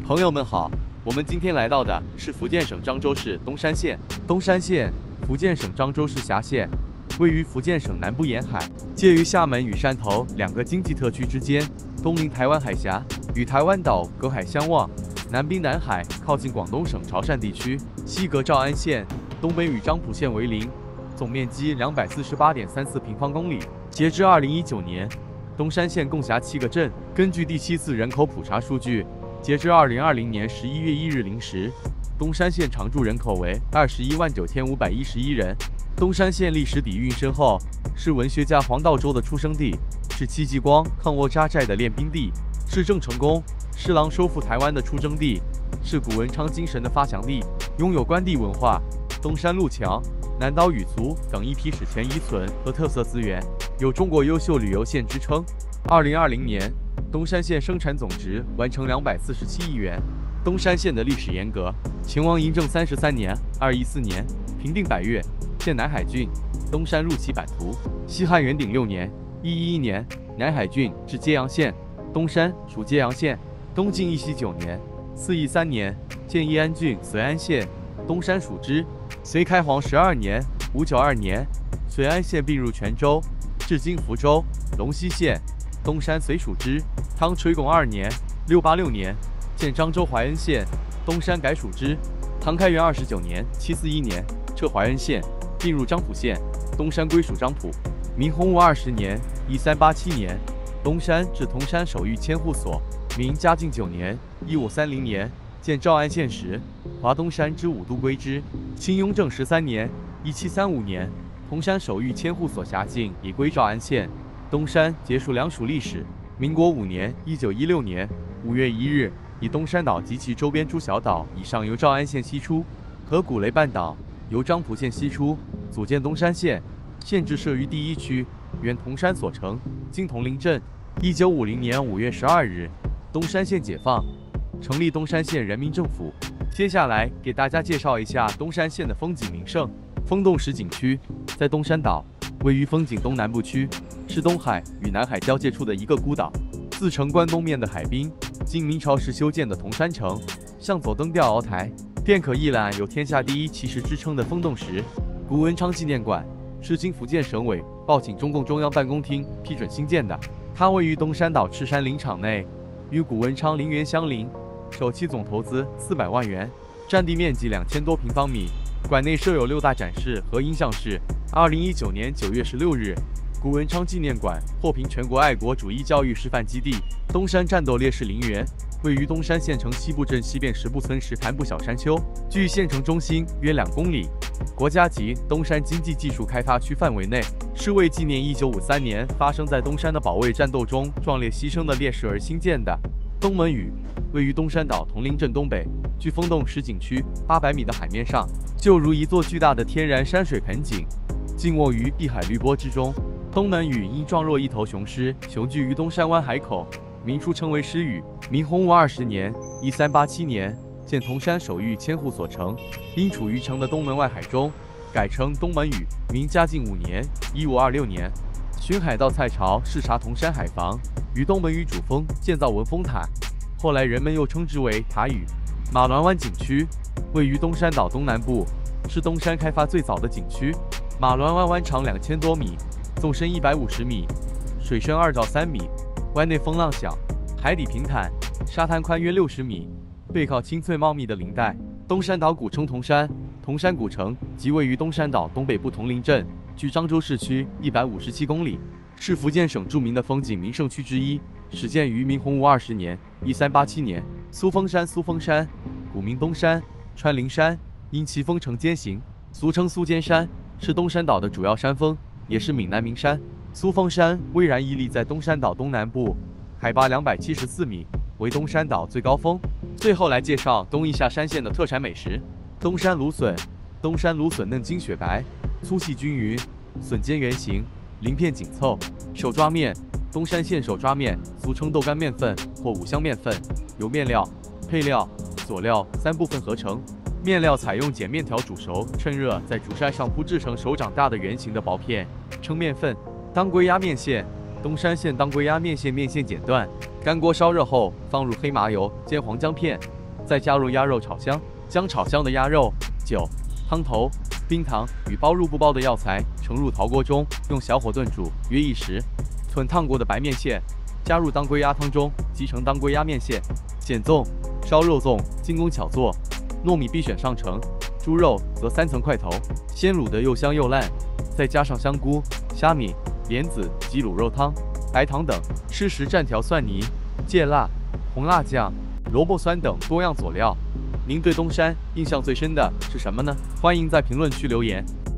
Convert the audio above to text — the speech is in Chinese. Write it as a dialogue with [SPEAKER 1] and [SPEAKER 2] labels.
[SPEAKER 1] 朋友们好，我们今天来到的是福建省漳州市东山县。东山县，福建省漳州市辖县，位于福建省南部沿海，介于厦门与汕头两个经济特区之间，东临台湾海峡，与台湾岛隔海相望，南濒南海，靠近广东省潮汕地区，西隔诏安县，东北与漳浦县为邻，总面积248.34平方公里。截至2019年，东山县共辖7个镇。根据第7次人口普查数据，截至2020年11月1日0时，东山县常住人口为219511人。东山县历史底蕴深厚，是文学家黄道周的出生地，是戚继光抗倭扎寨的练兵地，是郑成功施琅收复台湾的出征地，是古文昌精神的发祥地，拥有关帝文化、东山路桥、南岛语族等一批史前遗存和特色资源，有中国优秀旅游县之称。2020年，东山县生产总值完成247亿元。东山县的历史沿革，秦王嬴政33年（214年）平定百越，建南海郡，东山入其版图。西汉元鼎6年（111年），南海郡至揭阳县，东山属揭阳县。东晋义熙9年（4义3年），建义安郡绥安县，东山属之。隋开皇12年（592年），绥安县并入泉州，至今福州、龙溪县，东山绥属之。唐垂拱2年（686年），建漳州怀恩县，东山改属之。唐开元29年（741年），撤怀恩县，并入漳浦县，东山归属漳浦。明洪武20年（1387年），东山至铜山守御千户所。明嘉靖9年（1530年），建诏安县时，华东山之武都归之。清雍正13年（1735年），铜山守御千户所辖境已归诏安县，东山结束两属历史。民国5年（1916年）5月1日，以东山岛及其周边诸小岛以上由诏安县西出，和古雷半岛由漳浦县西出，组建东山县。县治设于第1区，原铜山所城，今铜陵镇。1950年5月12日，东山县解放，成立东山县人民政府。接下来给大家介绍一下东山县的风景名胜。风洞石景区在东山岛，位于风景东南部区，是东海与南海交界处的一个孤岛。自城关东面的海滨，经明朝时修建的铜山城，向左登吊鳌台，便可一览有天下第一奇石之称的风洞石。古文昌纪念馆是经福建省委报请中共中央办公厅批准兴建的，它位于东山岛赤山林场内，与古文昌陵园相邻。首期总投资400万元，占地面积2000多平方米。馆内设有6大展示和音像室。2019年9月16日，古文昌纪念馆获评全国爱国主义教育示范基地。东山战斗烈士陵园位于东山县城西部镇西边10步村石潭部小山丘，距县城中心约2公里，国家级东山经济技术开发区范围内，是为纪念1953年发生在东山的保卫战斗中壮烈牺牲的烈士而兴建的。东门屿位于东山岛铜陵镇东北，距风洞石景区800米的海面上，就如一座巨大的天然山水盆景，静卧于碧海绿波之中。东门屿因状若一头雄狮雄踞于东山湾海口，民初称为狮屿。明洪武20年（1387年），建铜山守御千户所城，因处于城的东门外海中，改称东门屿。明嘉靖5年（1526年），巡海盗蔡朝视察铜山海防，于东门屿主峰建造文峰塔，后来人们又称之为塔屿。马峦湾景区位于东山岛东南部，是东山开发最早的景区。马峦湾湾长2000多米，纵深150米，水深2到3米，湾内风浪小，海底平坦，沙滩宽约60米，背靠青翠茂密的林带。东山岛古称铜山，铜山古城即位于东山岛东北部铜陵镇，距漳州市区157公里，是福建省著名的风景名胜区之一，始建于明洪武20年（1387年）。苏峰山，古名东山、穿林山，因其峰呈尖形，俗称苏尖山，是东山岛的主要山峰，也是闽南名山。苏峰山巍然屹立在东山岛东南部，海拔274米，为东山岛最高峰。最后来介绍东义下山县的特产美食：东山芦笋。东山芦笋嫩晶雪白，粗细均匀，笋尖圆形，鳞片紧凑。手抓面。东山县手抓面俗称豆干面粉或五香面粉，由面料、配料、佐料3部分合成。面料采用碱面条煮熟，趁热在竹筛上铺制成手掌大的圆形的薄片，称面粉。当归鸭面线。东山县当归鸭面线面线剪断，干锅烧热后放入黑麻油煎黄姜片， 再加入鸭肉炒香，将炒香的鸭肉、酒、汤头、冰糖与包入不包的药材盛入陶锅中，用小火炖煮约1时。滚烫过的白面线加入当归鸭汤中，即成当归鸭面线。减粽、烧肉粽精工巧做，糯米必选上乘，猪肉则3层块头，先卤得又香又烂，再加上香菇、虾米、莲子及卤肉汤、白糖等，吃时蘸调蒜泥、芥辣、红辣酱、萝卜酸等多样佐料。您对东山印象最深的是什么呢？欢迎在评论区留言。